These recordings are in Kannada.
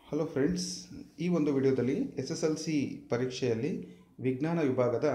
ಹಲೋ ಫ್ರೆಂಡ್ಸ್, ಈ ಒಂದು ವಿಡಿಯೋದಲ್ಲಿ SSLC ಪರೀಕ್ಷೆಯಲ್ಲಿ ವಿಜ್ಞಾನ ವಿಭಾಗದ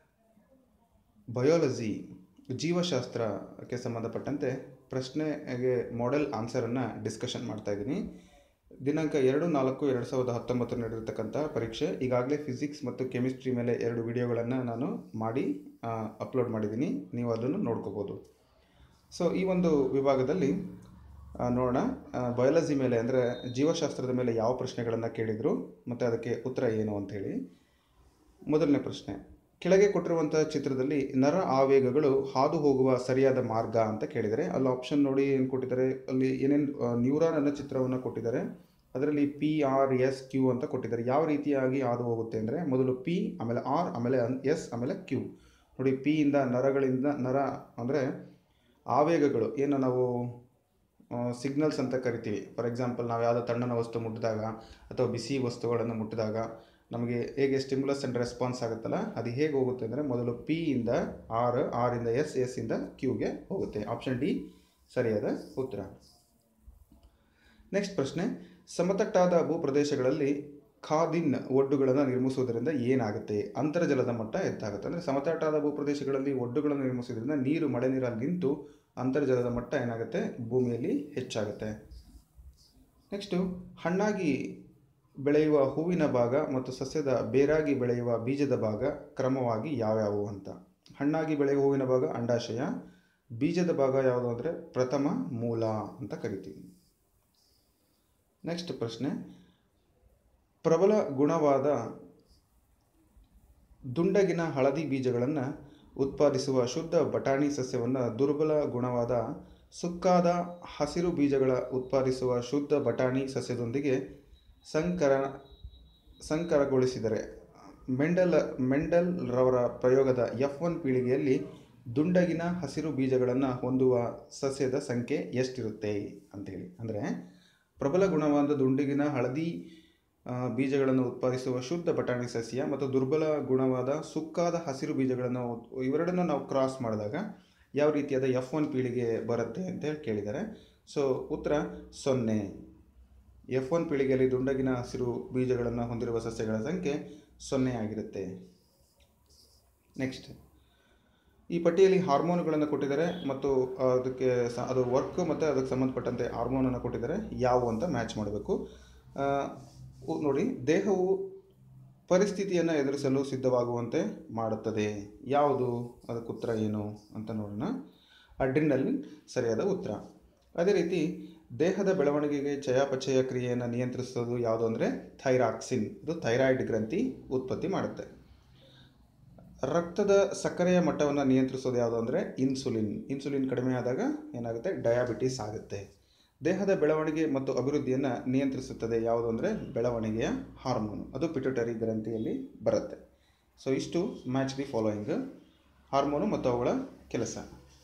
ಬಯಾಲಜಿ ಜೀವಶಾಸ್ತ್ರಕ್ಕೆ ಸಂಬಂಧಪಟ್ಟಂತೆ ಪ್ರಶ್ನೆಗೆ ಮಾಡೆಲ್ ಆನ್ಸರನ್ನು ಡಿಸ್ಕಷನ್ ಮಾಡ್ತಾ ಇದ್ದೀನಿ. ದಿನಾಂಕ 2/4/2019 ನಡೆದಿರ್ತಕ್ಕಂಥ ಪರೀಕ್ಷೆ. ಈಗಾಗಲೇ ಫಿಸಿಕ್ಸ್ ಮತ್ತು ಕೆಮಿಸ್ಟ್ರಿ ಮೇಲೆ 2 ವಿಡಿಯೋಗಳನ್ನು ನಾನು ಮಾಡಿ ಅಪ್ಲೋಡ್ ಮಾಡಿದ್ದೀನಿ. ನೀವು ಅದನ್ನು ನೋಡ್ಕೋಬೋದು. ಸೊ ಈ ಒಂದು ವಿಭಾಗದಲ್ಲಿ ನೋಡೋಣ, ಬಯಾಲಜಿ ಮೇಲೆ ಅಂದರೆ ಜೀವಶಾಸ್ತ್ರದ ಮೇಲೆ ಯಾವ ಪ್ರಶ್ನೆಗಳನ್ನು ಕೇಳಿದರು ಮತ್ತು ಅದಕ್ಕೆ ಉತ್ತರ ಏನು ಅಂಥೇಳಿ. ಮೊದಲನೇ ಪ್ರಶ್ನೆ, ಕೆಳಗೆ ಕೊಟ್ಟಿರುವಂಥ ಚಿತ್ರದಲ್ಲಿ ನರ ಆವೇಗಗಳು ಹಾದು ಹೋಗುವ ಸರಿಯಾದ ಮಾರ್ಗ ಅಂತ ಕೇಳಿದರೆ, ಅಲ್ಲಿ ಆಪ್ಷನ್ ನೋಡಿ ಏನು ಕೊಟ್ಟಿದ್ದಾರೆ, ಅಲ್ಲಿ ಏನೇನು ನ್ಯೂರಾನ್ ಅನ್ನೋ ಚಿತ್ರವನ್ನು ಕೊಟ್ಟಿದ್ದಾರೆ. ಅದರಲ್ಲಿ PRSQ ಅಂತ ಕೊಟ್ಟಿದ್ದಾರೆ. ಯಾವ ರೀತಿಯಾಗಿ ಹಾದು ಹೋಗುತ್ತೆ ಅಂದರೆ, ಮೊದಲು P, ಆಮೇಲೆ R, ಆಮೇಲೆ S, ಆಮೇಲೆ Q. ನೋಡಿ, P ಇಂದ ನರಗಳಿಂದ, ನರ ಅಂದರೆ ಆವೇಗಗಳು ಏನು ನಾವು ಸಿಗ್ನಲ್ಸ್ ಅಂತ ಕರಿತೀವಿ. ಫಾರ್ ಎಕ್ಸಾಂಪಲ್, ನಾವು ಯಾವುದೋ ತಣ್ಣನ ವಸ್ತು ಮುಟ್ಟಿದಾಗ ಅಥವಾ ಬಿಸಿ ವಸ್ತುಗಳನ್ನು ಮುಟ್ಟಿದಾಗ ನಮಗೆ ಹೇಗೆ ಸ್ಟಿಮ್ಯುಲಸ್ ಆ್ಯಂಡ್ ರೆಸ್ಪಾನ್ಸ್ ಆಗುತ್ತಲ್ಲ, ಅದು ಹೇಗೆ ಹೋಗುತ್ತೆ ಅಂದರೆ ಮೊದಲು P ಇಂದ R, R ಇಂದ S, S ಇಂದ Qಗೆ ಹೋಗುತ್ತೆ. ಆಪ್ಷನ್ ಡಿ ಸರಿಯಾದ ಉತ್ತರ. ನೆಕ್ಸ್ಟ್ ಪ್ರಶ್ನೆ, ಸಮತಟ್ಟಾದ ಭೂಪ್ರದೇಶಗಳಲ್ಲಿ ಖಾದಿನ್ ಒಡ್ಡುಗಳನ್ನು ನಿರ್ಮಿಸುವುದರಿಂದ ಏನಾಗುತ್ತೆ? ಅಂತರ್ಜಲದ ಮಟ್ಟ ಹೆಚ್ಚಾಗುತ್ತೆ. ಅಂದರೆ ಸಮತಟ್ಟಾದ ಭೂಪ್ರದೇಶಗಳಲ್ಲಿ ಒಡ್ಡುಗಳನ್ನು ನಿರ್ಮಿಸುವುದರಿಂದ ನೀರು, ಮಳೆ ನೀರಲ್ಲಿ ನಿಂತು ಅಂತರ್ಜಲದ ಮಟ್ಟ ಏನಾಗುತ್ತೆ, ಭೂಮಿಯಲ್ಲಿ ಹೆಚ್ಚಾಗುತ್ತೆ. ನೆಕ್ಸ್ಟು, ಹಣ್ಣಾಗಿ ಬೆಳೆಯುವ ಹೂವಿನ ಭಾಗ ಮತ್ತು ಸಸ್ಯದ ಬೇರಾಗಿ ಬೆಳೆಯುವ ಬೀಜದ ಭಾಗ ಕ್ರಮವಾಗಿ ಯಾವ್ಯಾವು ಅಂತ. ಹಣ್ಣಾಗಿ ಬೆಳೆಯುವ ಹೂವಿನ ಭಾಗ ಅಂಡಾಶಯ, ಬೀಜದ ಭಾಗ ಯಾವುದು ಅಂದರೆ ಪ್ರಥಮ ಮೂಲ ಅಂತ ಕರಿತೀವಿ. ನೆಕ್ಸ್ಟ್ ಪ್ರಶ್ನೆ, ಪ್ರಬಲ ಗುಣವಾದ ದುಂಡಗಿನ ಹಳದಿ ಬೀಜಗಳನ್ನು ಉತ್ಪಾದಿಸುವ ಶುದ್ಧ ಬಟಾಣಿ ಸಸ್ಯವನ್ನು ದುರ್ಬಲ ಗುಣವಾದ ಸುಕ್ಕಾದ ಹಸಿರು ಬೀಜಗಳ ಉತ್ಪಾದಿಸುವ ಶುದ್ಧ ಬಟಾಣಿ ಸಸ್ಯದೊಂದಿಗೆ ಸಂಕರಗೊಳಿಸಿದರೆ ಮೆಂಡೆಲ್ ರವರ ಪ್ರಯೋಗದ F1 ಪೀಳಿಗೆಯಲ್ಲಿ ದುಂಡಗಿನ ಹಸಿರು ಬೀಜಗಳನ್ನು ಹೊಂದುವ ಸಸ್ಯದ ಸಂಖ್ಯೆ ಎಷ್ಟಿರುತ್ತೆ ಅಂಥೇಳಿ. ಅಂದರೆ ಪ್ರಬಲ ಗುಣವಾದ ದುಂಡಗಿನ ಹಳದಿ ಬೀಜಗಳನ್ನು ಉತ್ಪಾದಿಸುವ ಶುದ್ಧ ಬಟಾಣಿ ಸಸ್ಯ ಮತ್ತು ದುರ್ಬಲ ಗುಣವಾದ ಸುಕ್ಕಾದ ಹಸಿರು ಬೀಜಗಳನ್ನು, ಇವೆರಡನ್ನು ನಾವು ಕ್ರಾಸ್ ಮಾಡಿದಾಗ ಯಾವ ರೀತಿಯಾದ F1 ಪೀಳಿಗೆ ಬರುತ್ತೆ ಅಂತ ಕೇಳಿದ್ದಾರೆ. ಸೊ ಉತ್ತರ 0. F1 ಪೀಳಿಗೆಯಲ್ಲಿ ದುಂಡಗಿನ ಹಸಿರು ಬೀಜಗಳನ್ನು ಹೊಂದಿರುವ ಸಸ್ಯಗಳ ಸಂಖ್ಯೆ 0 ಆಗಿರುತ್ತೆ. ನೆಕ್ಸ್ಟ್, ಈ ಪಟ್ಟಿಯಲ್ಲಿ ಹಾರ್ಮೋನುಗಳನ್ನು ಕೊಟ್ಟಿದ್ದಾರೆ ಮತ್ತು ಅದಕ್ಕೆ ಅದು ವರ್ಕ್ ಮತ್ತು ಅದಕ್ಕೆ ಸಂಬಂಧಪಟ್ಟಂತೆ ಹಾರ್ಮೋನನ್ನು ಕೊಟ್ಟಿದ್ದಾರೆ. ಯಾವುವು ಅಂತ ಮ್ಯಾಚ್ ಮಾಡಬೇಕು. ನೋಡಿ, ದೇಹವು ಪರಿಸ್ಥಿತಿಯನ್ನು ಎದುರಿಸಲು ಸಿದ್ಧವಾಗುವಂತೆ ಮಾಡುತ್ತದೆ. ಯಾವುದು? ಅದಕ್ಕೆ ಉತ್ತರ ಏನು ಅಂತ ನೋಡೋಣ. ಅಡ್ರಿನಲಿನ್ ಸರಿಯಾದ ಉತ್ತರ. ಅದೇ ರೀತಿ ದೇಹದ ಬೆಳವಣಿಗೆಗೆ ಚಯಾಪಚಯ ಕ್ರಿಯೆಯನ್ನು ನಿಯಂತ್ರಿಸೋದು ಯಾವುದು ಅಂದರೆ ಥೈರಾಕ್ಸಿನ್. ಇದು ಥೈರಾಯ್ಡ್ ಗ್ರಂಥಿ ಉತ್ಪತ್ತಿ ಮಾಡುತ್ತೆ. ರಕ್ತದ ಸಕ್ಕರೆಯ ಮಟ್ಟವನ್ನು ನಿಯಂತ್ರಿಸೋದು ಯಾವುದು ಅಂದರೆ ಇನ್ಸುಲಿನ್ ಕಡಿಮೆ ಆದಾಗ ಏನಾಗುತ್ತೆ, ಡಯಾಬಿಟಿಸ್ ಆಗುತ್ತೆ. ದೇಹದ ಬೆಳವಣಿಗೆ ಮತ್ತು ಅಭಿವೃದ್ಧಿಯನ್ನು ನಿಯಂತ್ರಿಸುತ್ತದೆ ಯಾವುದು ಅಂದರೆ ಬೆಳವಣಿಗೆಯ ಹಾರ್ಮೋನು, ಅದು ಪಿಟ್ಯುಟರಿ ಗ್ರಂಥಿಯಲ್ಲಿ ಬರುತ್ತೆ. ಸೊ ಇಷ್ಟು ಮ್ಯಾಚ್ ದಿ ಫಾಲೋಯಿಂಗ್ ಹಾರ್ಮೋನು ಮತ್ತು ಅವುಗಳ ಕೆಲಸ.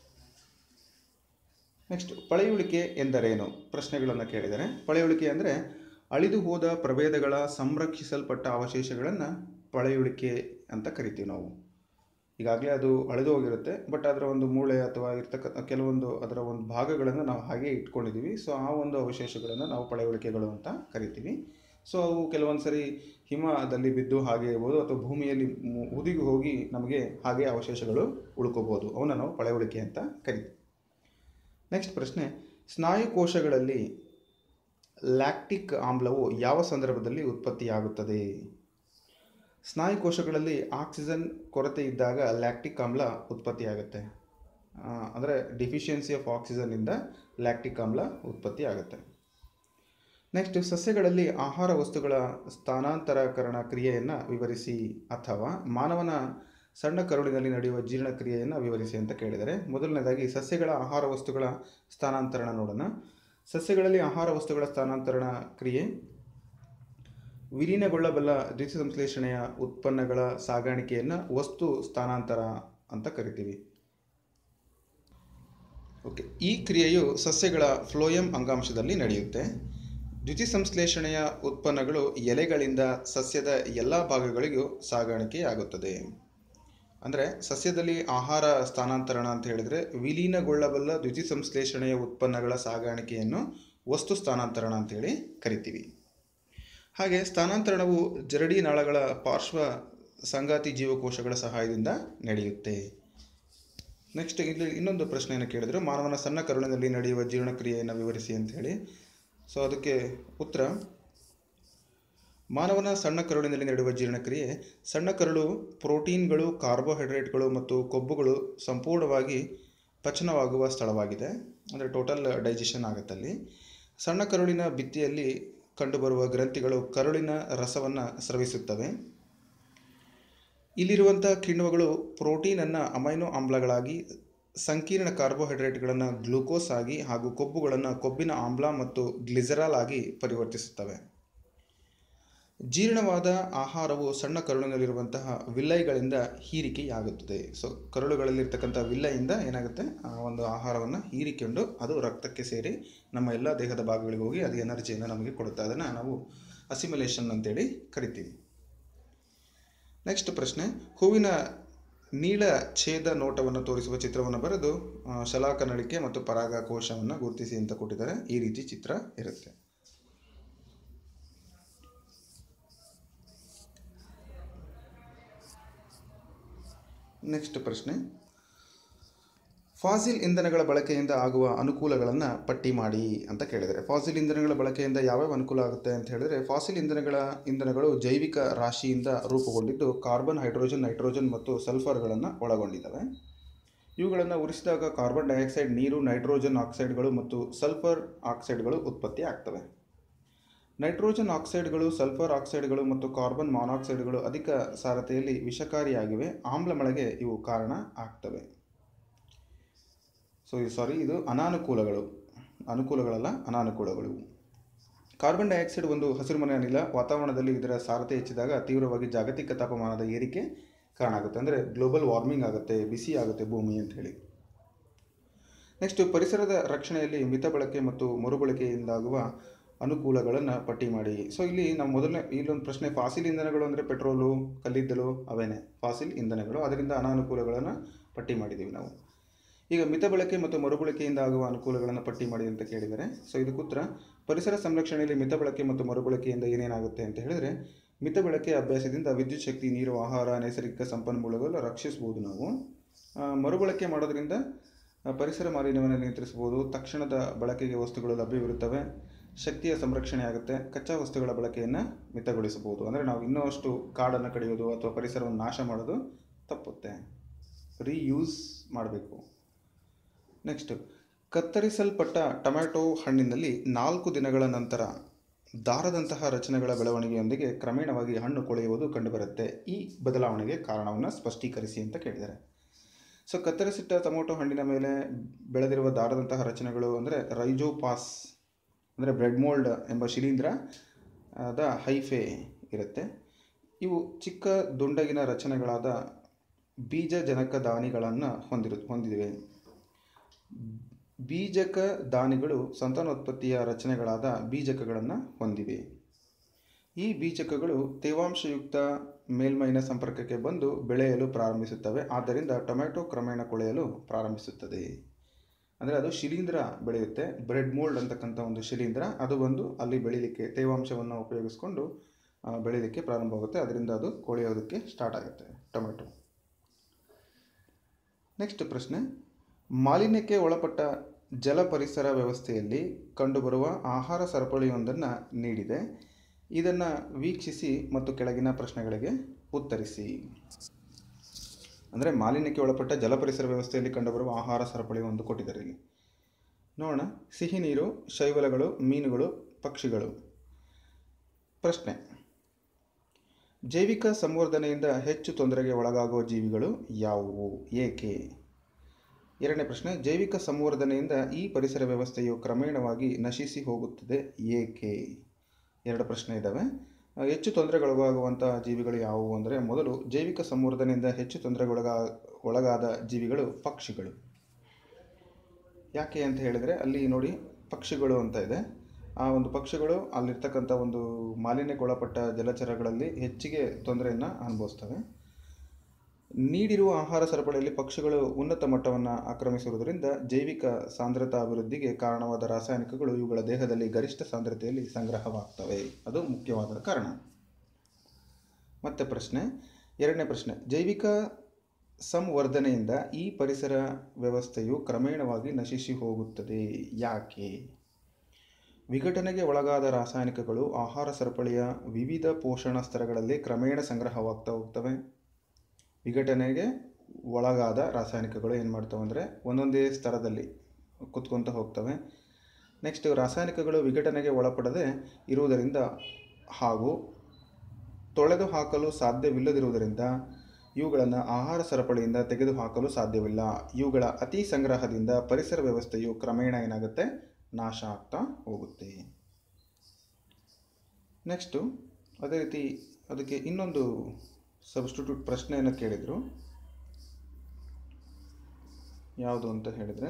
ನೆಕ್ಸ್ಟ್, ಪಳೆಯುಳಿಕೆ ಎಂದರೇನು? ಪ್ರಶ್ನೆಗಳನ್ನು ಕೇಳಿದರೆ, ಪಳೆಯುಳಿಕೆ ಅಂದರೆ ಅಳಿದು ಹೋದ ಪ್ರಭೇದಗಳ ಸಂರಕ್ಷಿಸಲ್ಪಟ್ಟ ಅವಶೇಷಗಳನ್ನು ಪಳೆಯುಳಿಕೆ ಅಂತ ಕರಿತೀವಿ ನಾವು. ಈಗಾಗಲೇ ಅದು ಅಳೆದು ಹೋಗಿರುತ್ತೆ, ಬಟ್ ಅದರ ಒಂದು ಮೂಳೆ ಅಥವಾ ಕೆಲವೊಂದು ಅದರ ಒಂದು ಭಾಗಗಳನ್ನು ನಾವು ಹಾಗೆ ಇಟ್ಕೊಂಡಿದ್ದೀವಿ. ಸೊ ಆ ಒಂದು ಅವಶೇಷಗಳನ್ನು ನಾವು ಪಳೆಯುಳಿಕೆಗಳು ಅಂತ ಕರಿತೀವಿ. ಸೊ ಅವು ಕೆಲವೊಂದು ಸರಿ ಹಿಮದಲ್ಲಿ ಬಿದ್ದು ಹಾಗೆ ಇರ್ಬೋದು, ಅಥವಾ ಭೂಮಿಯಲ್ಲಿ ಹುದುಗಿ ಹೋಗಿ ನಮಗೆ ಹಾಗೆ ಅವಶೇಷಗಳು ಉಳ್ಕೋಬೋದು. ಅವನ್ನ ನಾವು ಪಳೆಯುಳಿಕೆ ಅಂತ ಕರಿತೀವಿ. ನೆಕ್ಸ್ಟ್ ಪ್ರಶ್ನೆ, ಸ್ನಾಯುಕೋಶಗಳಲ್ಲಿ ಲ್ಯಾಕ್ಟಿಕ್ ಆಮ್ಲವು ಯಾವ ಸಂದರ್ಭದಲ್ಲಿ ಉತ್ಪತ್ತಿಯಾಗುತ್ತದೆ? ಸ್ನಾಯುಕೋಶಗಳಲ್ಲಿ ಆಕ್ಸಿಜನ್ ಕೊರತೆ ಇದ್ದಾಗ ಲ್ಯಾಕ್ಟಿಕ್ ಆಮ್ಲ ಉತ್ಪತ್ತಿಯಾಗುತ್ತೆ. ಅಂದರೆ ಡಿಫಿಷಿಯನ್ಸಿ ಆಫ್ ಆಕ್ಸಿಜನ್ನಿಂದ ಲ್ಯಾಕ್ಟಿಕ್ ಆಮ್ಲ ಉತ್ಪತ್ತಿ ಆಗುತ್ತೆ. ನೆಕ್ಸ್ಟ್, ಸಸ್ಯಗಳಲ್ಲಿ ಆಹಾರ ವಸ್ತುಗಳ ಸ್ಥಾನಾಂತರಕರಣ ಕ್ರಿಯೆಯನ್ನು ವಿವರಿಸಿ ಅಥವಾ ಮಾನವನ ಸಣ್ಣ ಕರುಳಿನಲ್ಲಿ ನಡೆಯುವ ಜೀರ್ಣಕ್ರಿಯೆಯನ್ನು ವಿವರಿಸಿ ಅಂತ ಕೇಳಿದರೆ, ಮೊದಲನೇದಾಗಿ ಸಸ್ಯಗಳ ಆಹಾರ ವಸ್ತುಗಳ ಸ್ಥಾನಾಂತರಣ ನೋಡೋಣ. ಸಸ್ಯಗಳಲ್ಲಿ ಆಹಾರ ವಸ್ತುಗಳ ಸ್ಥಾನಾಂತರಣ ಕ್ರಿಯೆ ವಿಲೀನಗೊಳ್ಳಬಲ್ಲ ದ್ಯುತಿಸಂಶ್ಲೇಷಣೆಯ ಉತ್ಪನ್ನಗಳ ಸಾಗಾಣಿಕೆಯನ್ನು ವಸ್ತು ಸ್ಥಾನಾಂತರ ಅಂತ ಕರಿತೀವಿ. ಓಕೆ, ಈ ಕ್ರಿಯೆಯು ಸಸ್ಯಗಳ ಫ್ಲೋಯಂ ಅಂಗಾಂಶದಲ್ಲಿ ನಡೆಯುತ್ತೆ. ದ್ಯುತಿಸಂಶ್ಲೇಷಣೆಯ ಉತ್ಪನ್ನಗಳು ಎಲೆಗಳಿಂದ ಸಸ್ಯದ ಎಲ್ಲ ಭಾಗಗಳಿಗೂ ಸಾಗಾಣಿಕೆಯಾಗುತ್ತದೆ. ಅಂದರೆ ಸಸ್ಯದಲ್ಲಿ ಆಹಾರ ಸ್ಥಾನಾಂತರಣ ಅಂತ ಹೇಳಿದರೆ ವಿಲೀನಗೊಳ್ಳಬಲ್ಲ ದ್ಯುತಿಸಂಶ್ಲೇಷಣೆಯ ಉತ್ಪನ್ನಗಳ ಸಾಗಾಣಿಕೆಯನ್ನು ವಸ್ತು ಸ್ಥಾನಾಂತರಣ ಅಂತೇಳಿ ಕರಿತೀವಿ. ಹಾಗೆ ಸ್ಥಾನಾಂತರಣವು ಜರಡಿ ನಾಳಗಳ ಪಾರ್ಶ್ವ ಸಂಗಾತಿ ಜೀವಕೋಶಗಳ ಸಹಾಯದಿಂದ ನಡೆಯುತ್ತೆ. ನೆಕ್ಸ್ಟ್ ಇಲ್ಲಿ ಇನ್ನೊಂದು ಪ್ರಶ್ನೆಯನ್ನು ಕೇಳಿದ್ರು, ಮಾನವನ ಸಣ್ಣ ಕರುಳಿನಲ್ಲಿ ನಡೆಯುವ ಜೀರ್ಣಕ್ರಿಯೆಯನ್ನು ವಿವರಿಸಿ ಅಂತ ಹೇಳಿ. ಸೊ ಅದಕ್ಕೆ ಉತ್ತರ, ಮಾನವನ ಸಣ್ಣ ಕರುಳಿನಲ್ಲಿ ನಡೆಯುವ ಜೀರ್ಣಕ್ರಿಯೆ, ಸಣ್ಣ ಕರುಳು ಪ್ರೋಟೀನ್ಗಳು, ಕಾರ್ಬೋಹೈಡ್ರೇಟ್ಗಳು ಮತ್ತು ಕೊಬ್ಬುಗಳು ಸಂಪೂರ್ಣವಾಗಿ ಪಚನವಾಗುವ ಸ್ಥಳವಾಗಿದೆ. ಅಂದರೆ ಟೋಟಲ್ ಡೈಜೆಷನ್ ಆಗುತ್ತಲ್ಲಿ. ಸಣ್ಣ ಕರುಳಿನ ಭಿತ್ತಿಯಲ್ಲಿ ಕಂಡುಬರುವ ಗ್ರಂಥಿಗಳು ಕರುಳಿನ ರಸವನ್ನು ಸ್ರವಿಸುತ್ತವೆ. ಇಲ್ಲಿರುವಂಥ ಕಿಣ್ವಗಳು ಪ್ರೋಟೀನನ್ನು ಅಮೈನೋ ಆಮ್ಲಗಳಾಗಿ, ಸಂಕೀರ್ಣ ಕಾರ್ಬೋಹೈಡ್ರೇಟ್ಗಳನ್ನು ಗ್ಲೂಕೋಸ್ ಆಗಿ ಹಾಗೂ ಕೊಬ್ಬುಗಳನ್ನು ಕೊಬ್ಬಿನ ಆಮ್ಲ ಮತ್ತು ಗ್ಲಿಸರಾಲ್ ಆಗಿ ಪರಿವರ್ತಿಸುತ್ತವೆ. ಜೀರ್ಣವಾದ ಆಹಾರವು ಸಣ್ಣ ಕರುಳಿನಲ್ಲಿರುವಂತಹ ವಿಲ್ಲೈಗಳಿಂದ ಹೀರಿಕೆಯಾಗುತ್ತದೆ. ಸೊ ಕರುಳುಗಳಲ್ಲಿರ್ತಕ್ಕಂಥ ವಿಲ್ಲೈಯಿಂದ ಏನಾಗುತ್ತೆ, ಆ ಒಂದು ಆಹಾರವನ್ನು ಹೀರಿಕೊಂಡು ಅದು ರಕ್ತಕ್ಕೆ ಸೇರಿ ನಮ್ಮ ಎಲ್ಲ ದೇಹದ ಭಾಗಗಳಿಗೆ ಹೋಗಿ ಅದು ಎನರ್ಜಿಯನ್ನು ನಮಗೆ ಕೊಡುತ್ತೆ. ಅದನ್ನು ನಾವು ಅಸಿಮಿಲೇಷನ್ ಅಂತೇಳಿ ಕರಿತೀವಿ. ನೆಕ್ಸ್ಟ್ ಪ್ರಶ್ನೆ, ಹೂವಿನ ನೀಳ ಛೇದ ನೋಟವನ್ನು ತೋರಿಸುವ ಚಿತ್ರವನ್ನು ಬರೆದು ಶಲಾಕನಳಿಕೆ ಮತ್ತು ಪರಾಗಕೋಶವನ್ನು ಗುರುತಿಸಿ ಅಂತ ಕೊಟ್ಟಿದ್ದಾರೆ. ಈ ರೀತಿ ಚಿತ್ರ ಇರುತ್ತೆ. ನೆಕ್ಸ್ಟ್ ಪ್ರಶ್ನೆ, ಫಾಸಿಲ್ ಇಂಧನಗಳ ಬಳಕೆಯಿಂದ ಆಗುವ ಅನುಕೂಲಗಳನ್ನು ಪಟ್ಟಿ ಮಾಡಿ ಅಂತ ಕೇಳಿದರೆ. ಫಾಸಿಲ್ ಇಂಧನಗಳ ಬಳಕೆಯಿಂದ ಯಾವ್ಯಾವ ಅನುಕೂಲ ಆಗುತ್ತೆ ಅಂತ ಹೇಳಿದರೆ, ಫಾಸಿಲ್ ಇಂಧನಗಳು ಜೈವಿಕ ರಾಶಿಯಿಂದ ರೂಪುಗೊಂಡಿದ್ದು ಕಾರ್ಬನ್, ಹೈಡ್ರೋಜನ್, ನೈಟ್ರೋಜನ್ ಮತ್ತು ಸಲ್ಫರ್ಗಳನ್ನು ಒಳಗೊಂಡಿದ್ದಾವೆ. ಇವುಗಳನ್ನು ಉರಿಸಿದಾಗ ಕಾರ್ಬನ್ ಡೈಆಕ್ಸೈಡ್, ನೀರು, ನೈಟ್ರೋಜನ್ ಆಕ್ಸೈಡ್ಗಳು ಮತ್ತು ಸಲ್ಫರ್ ಆಕ್ಸೈಡ್ಗಳು ಉತ್ಪತ್ತಿ ಆಗ್ತವೆ. ನೈಟ್ರೋಜನ್ ಆಕ್ಸೈಡ್ಗಳು, ಸಲ್ಫರ್ ಆಕ್ಸೈಡ್ಗಳು ಮತ್ತು ಕಾರ್ಬನ್ ಮಾನಾಕ್ಸೈಡ್ಗಳು ಅಧಿಕ ಸಾರತೆಯಲ್ಲಿ ವಿಷಕಾರಿಯಾಗಿವೆ. ಆಮ್ಲಮಳೆಗೆ ಇವು ಕಾರಣ ಆಗ್ತವೆ. ಇದು ಅನುಕೂಲಗಳಲ್ಲ, ಅನಾನುಕೂಲಗಳು. ಕಾರ್ಬನ್ ಡೈಆಕ್ಸೈಡ್ ಒಂದು ಹಸಿರುಮನೆ ಅನಿಲ. ವಾತಾವರಣದಲ್ಲಿ ಇದರ ಸಾರತೆ ಹೆಚ್ಚಿದಾಗ ತೀವ್ರವಾಗಿ ಜಾಗತಿಕ ತಾಪಮಾನದ ಏರಿಕೆ ಕಾರಣ ಆಗುತ್ತೆ. ಅಂದರೆ ಗ್ಲೋಬಲ್ ವಾರ್ಮಿಂಗ್ ಆಗುತ್ತೆ, ಬಿಸಿ ಆಗುತ್ತೆ ಭೂಮಿ ಅಂತ ಹೇಳಿ. ನೆಕ್ಸ್ಟ್, ಪರಿಸರದ ರಕ್ಷಣೆಯಲ್ಲಿ ಮಿತ ಬಳಕೆ ಮತ್ತು ಮರುಬಳಕೆಯಿಂದಾಗುವ ಅನುಕೂಲಗಳನ್ನು ಪಟ್ಟಿ ಮಾಡಿ. ಸೊ ಇಲ್ಲಿ ನಾವು ಇಲ್ಲೊಂದು ಪ್ರಶ್ನೆ, ಫಾಸಿಲ್ ಇಂಧನಗಳು ಅಂದರೆ ಪೆಟ್ರೋಲು, ಕಲ್ಲಿದ್ದಲು ಅವೇನೆ ಫಾಸಿಲ್ ಇಂಧನಗಳು. ಅದರಿಂದ ಅನಾನುಕೂಲಗಳನ್ನು ಪಟ್ಟಿ ಮಾಡಿದ್ದೀವಿ ನಾವು. ಈಗ ಮಿತ ಬಳಕೆ ಮತ್ತು ಮರುಬಳಕೆಯಿಂದ ಆಗುವ ಅನುಕೂಲಗಳನ್ನು ಪಟ್ಟಿ ಮಾಡಿ ಅಂತ ಕೇಳಿದರೆ, ಸೊ ಇದಕ್ಕೆ ಉತ್ತರ, ಪರಿಸರ ಸಂರಕ್ಷಣೆಯಲ್ಲಿ ಮಿತ ಬಳಕೆ ಮತ್ತು ಮರುಬಳಕೆಯಿಂದ ಏನೇನಾಗುತ್ತೆ ಅಂತ ಹೇಳಿದರೆ, ಮಿತ ಬಳಕೆ ಅಭ್ಯಾಸದಿಂದ ವಿದ್ಯುತ್ ಶಕ್ತಿ, ನೀರು, ಆಹಾರ, ನೈಸರ್ಗಿಕ ಸಂಪನ್ಮೂಲಗಳು ರಕ್ಷಿಸ್ಬೋದು ನಾವು. ಮರುಬಳಕೆ ಮಾಡೋದ್ರಿಂದ ಪರಿಸರ ಮಾಲಿನ್ಯವನ್ನು ನಿಯಂತ್ರಿಸ್ಬೋದು. ತಕ್ಷಣದ ಬಳಕೆಗೆ ವಸ್ತುಗಳು ಲಭ್ಯವಿರುತ್ತವೆ. ಶಕ್ತಿಯ ಸಂರಕ್ಷಣೆ ಆಗುತ್ತೆ. ಕಚ್ಚಾ ವಸ್ತುಗಳ ಬಳಕೆಯನ್ನು ಮಿತಗೊಳಿಸಬಹುದು. ಅಂದರೆ ನಾವು ಇನ್ನಷ್ಟು ಕಾಡನ್ನು ಕಡಿಯೋದು ಅಥವಾ ಪರಿಸರವನ್ನು ನಾಶ ಮಾಡೋದು ತಪ್ಪುತ್ತೆ. ರೀಯೂಸ್ ಮಾಡಬೇಕು. ನೆಕ್ಸ್ಟ್, ಕತ್ತರಿಸಲ್ಪಟ್ಟ ಟೊಮ್ಯಾಟೊ ಹಣ್ಣಿನಲ್ಲಿ 4 ದಿನಗಳ ನಂತರ ದಾರದಂತಹ ರಚನೆಗಳ ಬೆಳವಣಿಗೆಯೊಂದಿಗೆ ಕ್ರಮೇಣವಾಗಿ ಹಣ್ಣು ಕೊಳೆಯುವುದು ಕಂಡುಬರುತ್ತೆ. ಈ ಬದಲಾವಣೆಗೆ ಕಾರಣವನ್ನು ಸ್ಪಷ್ಟೀಕರಿಸಿ ಅಂತ ಕೇಳಿದ್ದಾರೆ. ಸೊ ಕತ್ತರಿಸಿಟ್ಟ ಟೊಮೊಟೊ ಹಣ್ಣಿನ ಮೇಲೆ ಬೆಳೆದಿರುವ ದಾರದಂತಹ ರಚನೆಗಳು ಅಂದರೆ ರೈಜೋಪಾಸ್, ಅಂದರೆ ಬ್ರೆಡ್ ಮೋಲ್ಡ್ ಎಂಬ ಶಿಲೀಂಧ್ರದ ಹೈಫೆ ಇರುತ್ತೆ. ಇವು ಚಿಕ್ಕ ದುಂಡಗಿನ ರಚನೆಗಳಾದ ಬೀಜಜನಕ ದಾನಿಗಳನ್ನು ಹೊಂದಿವೆ. ಬೀಜಕ ದಾನಿಗಳು ಸಂತಾನೋತ್ಪತ್ತಿಯ ರಚನೆಗಳಾದ ಬೀಜಕಗಳನ್ನು ಹೊಂದಿವೆ. ಈ ಬೀಜಕಗಳು ತೇವಾಂಶಯುಕ್ತ ಮೇಲ್ಮೈನ ಸಂಪರ್ಕಕ್ಕೆ ಬಂದು ಬೆಳೆಯಲು ಪ್ರಾರಂಭಿಸುತ್ತವೆ. ಆದ್ದರಿಂದ ಟೊಮ್ಯಾಟೊ ಕ್ರಮೇಣ ಕೊಳೆಯಲು ಪ್ರಾರಂಭಿಸುತ್ತದೆ. ಅಂದರೆ ಅದು ಶಿಲೀಂಧ್ರ ಬೆಳೆಯುತ್ತೆ. ಬ್ರೆಡ್ ಮೋಲ್ಡ್ ಅಂತಕ್ಕಂಥ ಒಂದು ಶಿಲೀಂಧ್ರ ಅದು ಬಂದು ಅಲ್ಲಿ ಬೆಳೀಲಿಕ್ಕೆ ತೇವಾಂಶವನ್ನು ಉಪಯೋಗಿಸ್ಕೊಂಡು ಬೆಳೀಲಿಕ್ಕೆ ಪ್ರಾರಂಭವಾಗುತ್ತೆ. ಅದರಿಂದ ಅದು ಕೊಳೆಯೋದಕ್ಕೆ ಸ್ಟಾರ್ಟ್ ಆಗುತ್ತೆ ಟೊಮೆಟೊ. ನೆಕ್ಸ್ಟ್ ಪ್ರಶ್ನೆ, ಮಾಲಿನ್ಯಕ್ಕೆ ಒಳಪಟ್ಟ ಜಲ ಪರಿಸರ ವ್ಯವಸ್ಥೆಯಲ್ಲಿ ಕಂಡುಬರುವ ಆಹಾರ ಸರಪಳಿಯೊಂದನ್ನು ನೀಡಿದೆ. ಇದನ್ನು ವೀಕ್ಷಿಸಿ ಮತ್ತು ಕೆಳಗಿನ ಪ್ರಶ್ನೆಗಳಿಗೆ ಉತ್ತರಿಸಿ. ಅಂದರೆ ಮಾಲಿನ್ಯಕ್ಕೆ ಒಳಪಟ್ಟ ಜಲ ಪರಿಸರ ವ್ಯವಸ್ಥೆಯಲ್ಲಿ ಕಂಡುಬರುವ ಆಹಾರ ಸರಪಳಿ ಒಂದು ಕೊಟ್ಟಿದ್ದಾರೆ ಇಲ್ಲಿ. ನೋಡೋಣ. ಸಿಹಿ ನೀರು, ಶೈವಲಗಳು, ಮೀನುಗಳು, ಪಕ್ಷಿಗಳು. ಪ್ರಶ್ನೆ, ಜೈವಿಕ ಸಂವರ್ಧನೆಯಿಂದ ಹೆಚ್ಚು ತೊಂದರೆಗೆ ಒಳಗಾಗುವ ಜೀವಿಗಳು ಯಾವುವು, ಏಕೆ? ಎರಡನೇ ಪ್ರಶ್ನೆ, ಜೈವಿಕ ಸಂವರ್ಧನೆಯಿಂದ ಈ ಪರಿಸರ ವ್ಯವಸ್ಥೆಯು ಕ್ರಮೇಣವಾಗಿ ನಶಿಸಿ ಹೋಗುತ್ತದೆ, ಏಕೆ? 2 ಪ್ರಶ್ನೆ ಇದ್ದಾವೆ. ಹೆಚ್ಚು ತೊಂದರೆಗೊಳಗಾಗುವಂಥ ಜೀವಿಗಳು ಯಾವುವು ಅಂದರೆ, ಮೊದಲು ಜೈವಿಕ ಸಂವರ್ಧನೆಯಿಂದ ಹೆಚ್ಚು ತೊಂದರೆಗೊಳಗಾದ ಜೀವಿಗಳು ಪಕ್ಷಿಗಳು. ಯಾಕೆ ಅಂತ ಹೇಳಿದರೆ ಅಲ್ಲಿ ನೋಡಿ ಪಕ್ಷಿಗಳು ಅಂತ ಇದೆ. ಆ ಒಂದು ಪಕ್ಷಿಗಳು ಅಲ್ಲಿರ್ತಕ್ಕಂಥ ಒಂದು ಮಾಲಿನ್ಯಕ್ಕೊಳಪಟ್ಟ ಜಲಚರಗಳಲ್ಲಿ ಹೆಚ್ಚಿಗೆ ತೊಂದರೆಯನ್ನು ಅನುಭವಿಸ್ತವೆ. ನೀಡಿರುವ ಆಹಾರ ಸರಪಳಿಯಲ್ಲಿ ಪಕ್ಷಿಗಳು ಉನ್ನತ ಮಟ್ಟವನ್ನು ಆಕ್ರಮಿಸಿರುವುದರಿಂದ ಜೈವಿಕ ಸಾಂದ್ರತಾ ಅಭಿವೃದ್ಧಿಗೆ ಕಾರಣವಾದ ರಾಸಾಯನಿಕಗಳು ಇವುಗಳ ದೇಹದಲ್ಲಿ ಗರಿಷ್ಠ ಸಾಂದ್ರತೆಯಲ್ಲಿ ಸಂಗ್ರಹವಾಗ್ತವೆ. ಅದು ಮುಖ್ಯವಾದ ಕಾರಣ. ಮತ್ತೆ ಎರಡನೇ ಪ್ರಶ್ನೆ, ಜೈವಿಕ ಸಂವರ್ಧನೆಯಿಂದ ಈ ಪರಿಸರ ವ್ಯವಸ್ಥೆಯು ಕ್ರಮೇಣವಾಗಿ ನಶಿಸಿ ಹೋಗುತ್ತದೆ. ಯಾಕೆ? ವಿಘಟನೆಗೆ ಒಳಗಾದ ರಾಸಾಯನಿಕಗಳು ಆಹಾರ ಸರಪಳಿಯ ವಿವಿಧ ಪೋಷಣ ಸ್ತರಗಳಲ್ಲಿ ಕ್ರಮೇಣ ಸಂಗ್ರಹವಾಗ್ತಾ ಹೋಗ್ತವೆ. ವಿಘಟನೆಗೆ ಒಳಗಾದ ರಾಸಾಯನಿಕಗಳು ಏನು ಮಾಡ್ತವೆ ಅಂದರೆ ಒಂದೊಂದೇ ಸ್ತರದಲ್ಲಿ ಕುತ್ಕೊತ ಹೋಗ್ತವೆ. ನೆಕ್ಸ್ಟ್, ರಾಸಾಯನಿಕಗಳು ವಿಘಟನೆಗೆ ಒಳಪಡದೆ ಇರುವುದರಿಂದ ಹಾಗೂ ತೊಳೆದು ಹಾಕಲು ಸಾಧ್ಯವಿಲ್ಲದಿರುವುದರಿಂದ ಇವುಗಳನ್ನು ಆಹಾರ ಸರಪಳಿಯಿಂದ ತೆಗೆದುಹಾಕಲು ಸಾಧ್ಯವಿಲ್ಲ. ಇವುಗಳ ಅತಿ ಸಂಗ್ರಹದಿಂದ ಪರಿಸರ ವ್ಯವಸ್ಥೆಯು ಕ್ರಮೇಣ ಏನಾಗುತ್ತೆ? ನಾಶ ಆಗ್ತಾ ಹೋಗುತ್ತೆ. ನೆಕ್ಸ್ಟು ಅದೇ ರೀತಿ ಅದಕ್ಕೆ ಇನ್ನೊಂದು ಸಬ್ಸ್ಟಿಟ್ಯೂಟ್ ಪ್ರಶ್ನೆಯನ್ನು ಕೇಳಿದರು. ಯಾವುದು ಅಂತ ಹೇಳಿದರೆ,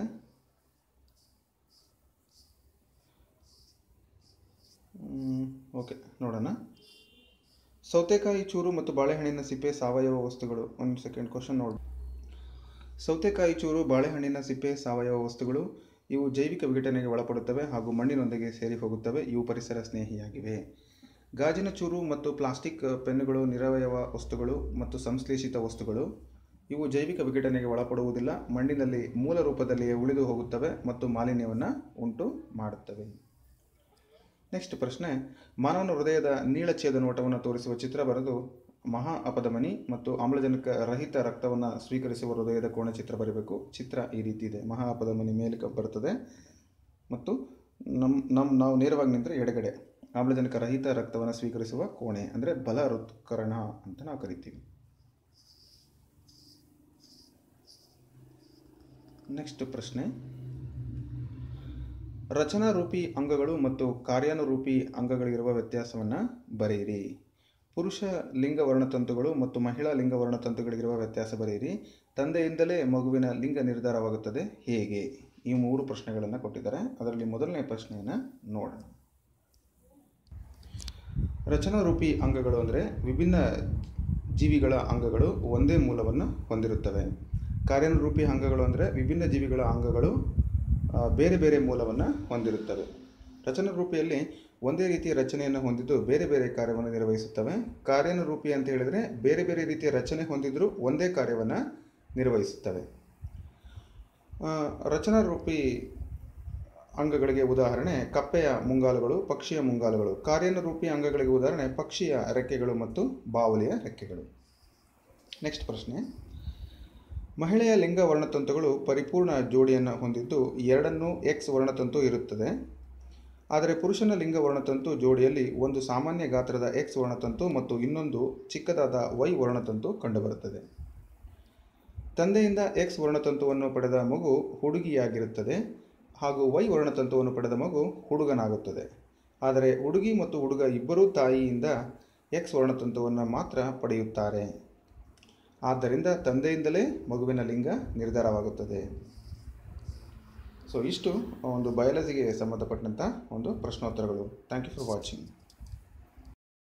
ಓಕೆ ನೋಡೋಣ. ಸೌತೆಕಾಯಿ ಚೂರು ಮತ್ತು ಬಾಳೆಹಣ್ಣಿನ ಸಿಪ್ಪೆ ಸಾವಯವ ವಸ್ತುಗಳು. ಒಂದು ಸೆಕೆಂಡ್ ಕ್ವಶನ್ ನೋಡಿ. ಸೌತೆಕಾಯಿ ಚೂರು, ಬಾಳೆಹಣ್ಣಿನ ಸಿಪ್ಪೆ ಸಾವಯವ ವಸ್ತುಗಳು. ಇವು ಜೈವಿಕ ವಿಘಟನೆಗೆ ಒಳಪಡುತ್ತವೆ ಹಾಗೂ ಮಣ್ಣಿನೊಂದಿಗೆ ಸೇರಿ ಹೋಗುತ್ತವೆ. ಇವು ಪರಿಸರ ಸ್ನೇಹಿಯಾಗಿವೆ. ಗಾಜಿನ ಚೂರು ಮತ್ತು ಪ್ಲಾಸ್ಟಿಕ್ ಪೆನ್ನುಗಳು ನಿರವಯವ ವಸ್ತುಗಳು ಮತ್ತು ಸಂಶ್ಲೇಷಿತ ವಸ್ತುಗಳು. ಇವು ಜೈವಿಕ ವಿಘಟನೆಗೆ ಒಳಪಡುವುದಿಲ್ಲ, ಮಣ್ಣಿನಲ್ಲಿ ಮೂಲ ರೂಪದಲ್ಲಿಯೇ ಉಳಿದು ಹೋಗುತ್ತವೆ ಮತ್ತು ಮಾಲಿನ್ಯವನ್ನು ಉಂಟು ಮಾಡುತ್ತವೆ. ನೆಕ್ಸ್ಟ್ ಪ್ರಶ್ನೆ, ಮಾನವನ ಹೃದಯದ ನೀಳಛೇದ ನೋಟವನ್ನು ತೋರಿಸುವ ಚಿತ್ರ ಬರೆದು ಮಹಾ ಅಪಧಮನಿ ಮತ್ತು ಆಮ್ಲಜನಕ ರಹಿತ ರಕ್ತವನ್ನು ಸ್ವೀಕರಿಸುವ ಹೃದಯದ ಕೋಣೆ ಚಿತ್ರ ಬರೀಬೇಕು. ಚಿತ್ರ ಈ ರೀತಿ ಇದೆ. ಮಹಾ ಅಪಧಮನಿ ಮೇಲೆ ಬರ್ತದೆ ಮತ್ತು ನಾವು ನೇರವಾಗಿ ನಿಂತರೆ ಎಡಗಡೆ ಆಮ್ಲಜನಕ ರಹಿತ ರಕ್ತವನ್ನು ಸ್ವೀಕರಿಸುವ ಕೋಣೆ ಅಂದರೆ ಬಲ ಹೃತ್ಕರ್ಣ ಅಂತ ನಾವು ಕರಿತೀವಿ. ನೆಕ್ಸ್ಟ್ ಪ್ರಶ್ನೆ, ರಚನಾರೂಪಿ ಅಂಗಗಳು ಮತ್ತು ಕಾರ್ಯಾನುರೂಪಿ ಅಂಗಗಳಿರುವ ವ್ಯತ್ಯಾಸವನ್ನು ಬರೆಯಿರಿ. ಪುರುಷ ಲಿಂಗ ವರ್ಣತಂತುಗಳು ಮತ್ತು ಮಹಿಳಾ ಲಿಂಗ ವರ್ಣತಂತುಗಳಿಗಿರುವ ವ್ಯತ್ಯಾಸ ಬರೆಯಿರಿ. ತಂದೆಯಿಂದಲೇ ಮಗುವಿನ ಲಿಂಗ ನಿರ್ಧಾರವಾಗುತ್ತದೆ ಹೇಗೆ? ಈ 3 ಪ್ರಶ್ನೆಗಳನ್ನು ಕೊಟ್ಟಿದ್ದಾರೆ. ಅದರಲ್ಲಿ ಮೊದಲನೇ ಪ್ರಶ್ನೆಯನ್ನು ನೋಡೋಣ. ರಚನಾರೂಪಿ ಅಂಗಗಳು ಅಂದರೆ ವಿಭಿನ್ನ ಜೀವಿಗಳ ಅಂಗಗಳು ಒಂದೇ ಮೂಲವನ್ನು ಹೊಂದಿರುತ್ತವೆ. ಕಾರ್ಯಾನುರೂಪಿ ಅಂಗಗಳು ಅಂದರೆ ವಿಭಿನ್ನ ಜೀವಿಗಳ ಅಂಗಗಳು ಬೇರೆ ಬೇರೆ ಮೂಲವನ್ನು ಹೊಂದಿರುತ್ತವೆ. ರಚನಾರೂಪಿಯಲ್ಲಿ ಒಂದೇ ರೀತಿಯ ರಚನೆಯನ್ನು ಹೊಂದಿದ್ದು ಬೇರೆ ಬೇರೆ ಕಾರ್ಯವನ್ನು ನಿರ್ವಹಿಸುತ್ತವೆ. ಕಾರ್ಯಾನುರೂಪಿ ಅಂತ ಹೇಳಿದರೆ ಬೇರೆ ಬೇರೆ ರೀತಿಯ ರಚನೆ ಹೊಂದಿದ್ದರೂ ಒಂದೇ ಕಾರ್ಯವನ್ನು ನಿರ್ವಹಿಸುತ್ತವೆ. ರಚನಾರೂಪಿ ಅಂಗಗಳಿಗೆ ಉದಾಹರಣೆ ಕಪ್ಪೆಯ ಮುಂಗಾಲುಗಳು, ಪಕ್ಷಿಯ ಮುಂಗಾಲುಗಳು. ಕಾರ್ಯಾನುರೂಪಿ ಅಂಗಗಳಿಗೆ ಉದಾಹರಣೆ ಪಕ್ಷಿಯ ರೆಕ್ಕೆಗಳು ಮತ್ತು ಬಾವಲಿಯ ರೆಕ್ಕೆಗಳು. ನೆಕ್ಸ್ಟ್ ಪ್ರಶ್ನೆ, ಮಹಿಳೆಯ ಲಿಂಗ ವರ್ಣತಂತುಗಳು ಪರಿಪೂರ್ಣ ಜೋಡಿಯನ್ನು ಹೊಂದಿದ್ದು ಎರಡನ್ನೂ X ವರ್ಣತಂತು ಇರುತ್ತದೆ. ಆದರೆ ಪುರುಷನ ಲಿಂಗ ವರ್ಣತಂತು ಜೋಡಿಯಲ್ಲಿ ಒಂದು ಸಾಮಾನ್ಯ ಗಾತ್ರದ X ವರ್ಣತಂತು ಮತ್ತು ಇನ್ನೊಂದು ಚಿಕ್ಕದಾದ Y ವರ್ಣತಂತು ಕಂಡುಬರುತ್ತದೆ. ತಂದೆಯಿಂದ X ವರ್ಣತಂತುವನ್ನು ಪಡೆದ ಮಗು ಹುಡುಗಿಯಾಗಿರುತ್ತದೆ ಹಾಗೂ Y ವರ್ಣತಂತುವನ್ನು ಪಡೆದ ಮಗು ಹುಡುಗನಾಗುತ್ತದೆ. ಆದರೆ ಹುಡುಗಿ ಮತ್ತು ಹುಡುಗ ಇಬ್ಬರೂ ತಾಯಿಯಿಂದ X ವರ್ಣತಂತುವನ್ನು ಮಾತ್ರ ಪಡೆಯುತ್ತಾರೆ. ಆದ್ದರಿಂದ ತಂದೆಯಿಂದಲೇ ಮಗುವಿನ ಲಿಂಗ ನಿರ್ಧಾರವಾಗುತ್ತದೆ. ಸೊ ಇಷ್ಟು ಒಂದು ಬಯಾಲಜಿಗೆ ಸಂಬಂಧಪಟ್ಟಂಥ ಒಂದು ಪ್ರಶ್ನೋತ್ತರಗಳು. Thank you for watching.